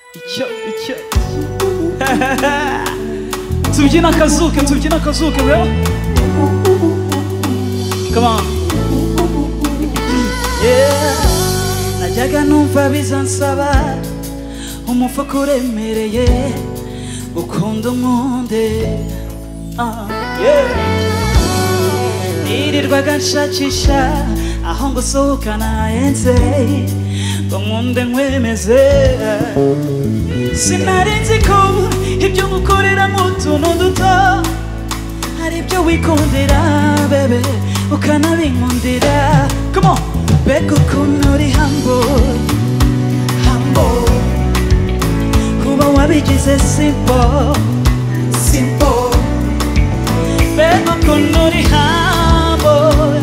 icyo tubyina kazuke bro. Come on. Yeah. Najyaga numva bizansaba umufuka uremereye ukunda unkunde. Nirirwaga nshakisha aho ngusohokana enze ngo nkunde nkwemeze. Sinari nzi ko ibyo ngukorera mu tuntu duto hari ibyo wikundira bebe ukanabinkundira. Come on. Bega ukuntu uri humble kuba wabigize simple. Bega ukuntu uri humble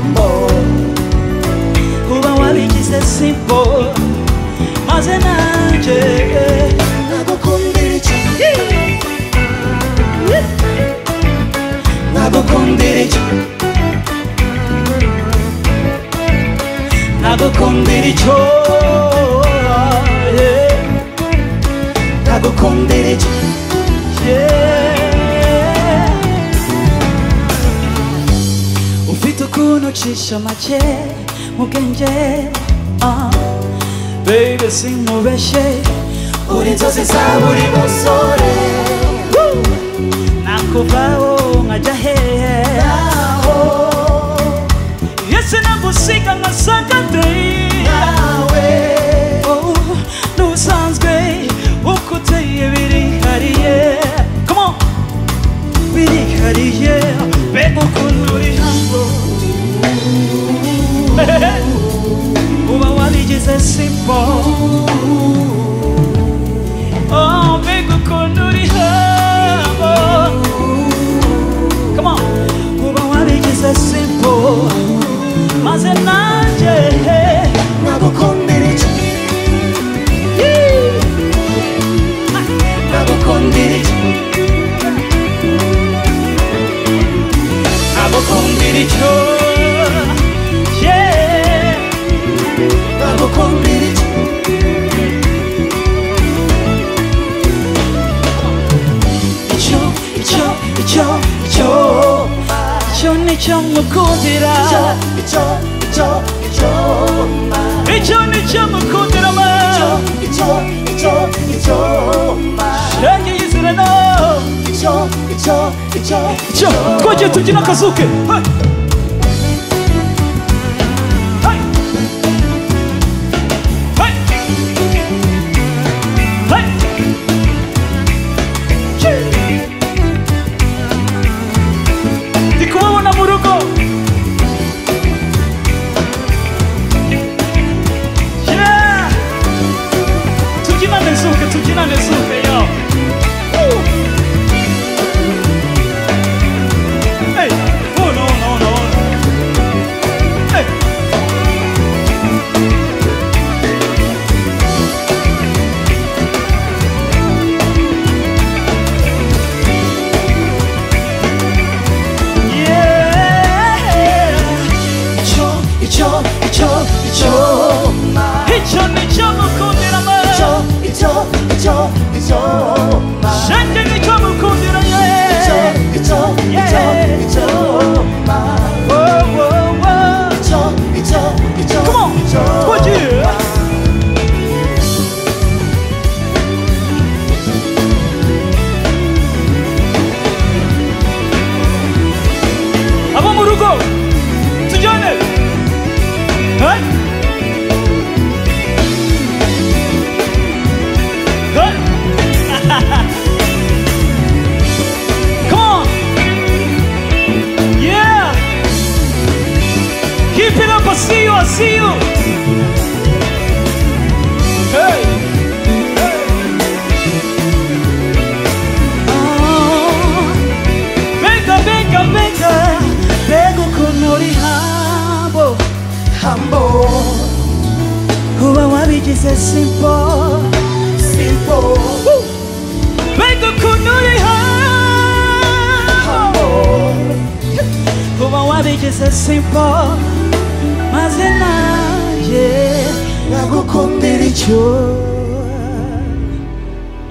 kuba wabigize simple. Maze nanje nagukundira iki, nagukundira iki, nagukundira icyo, nagukundira iki. Ufite ukuntu ucisha make mu bwenge, baby sinkubeshye uri inzozi za buri musore. Nakuvaho nkajya hehe yese nagusiga nkasanga nawe. N'ubusanzwe uko uteye birihariye. Come on. Birihariye. Bega ukuntu uri humble uba wabigize simple. Oh, bega ukuntu uri humble. Come on. Uba wabigize simple. Maze nanje nagukundira iki, nagukundira iki, nagukundira icyo, nagukundira iki. Icyo nicyo ngukundira, icyo nicyo ngukundira ma. Shenge yizire no. Icyo twagiye tubyina kazuke. Ndikubabona mu rugo. Tubyinane zuke yo. Hey, oh no. Hey. Icyo nicyo mukundira ma. Shenge nicyo mukundira ye. Come on, twagiye. Abo mu rugo tujyane. Come on. Yeah. Keep it up. I see you. Hey. Bega. Bega ukuntu uri humble kuba wabigize simple. Bega ukuntu uri humble kuba wabigize simple. Maze nanje nagukundira icyo,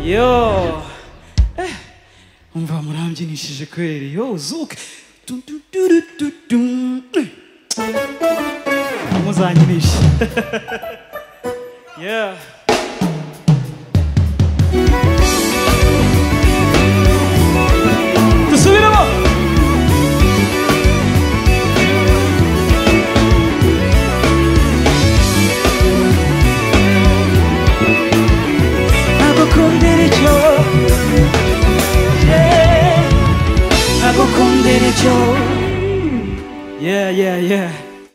Yo umva murambyinishije kweri yo zuke muzanyinishe yeah dusubiremo nagukundira icyo nagukundira icyo yeah